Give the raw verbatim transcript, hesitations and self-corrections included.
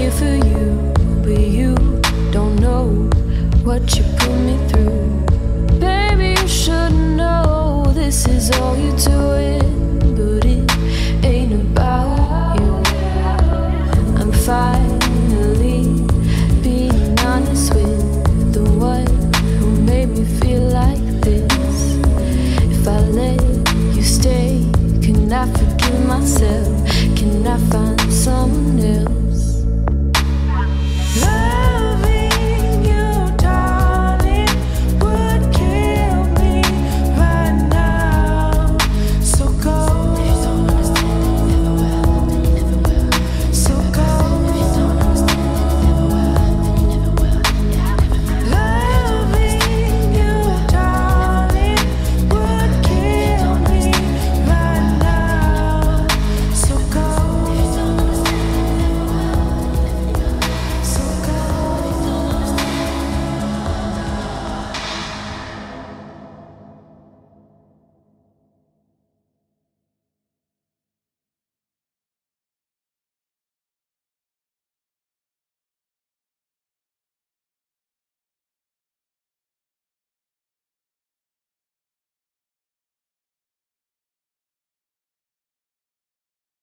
here for you, but you don't know what you put me through. Baby, you should know this is all you're doing, but it ain't about you. I'm finally being honest with the one who made me feel like this. If I let you stay, can I forgive myself? Can I find someone else?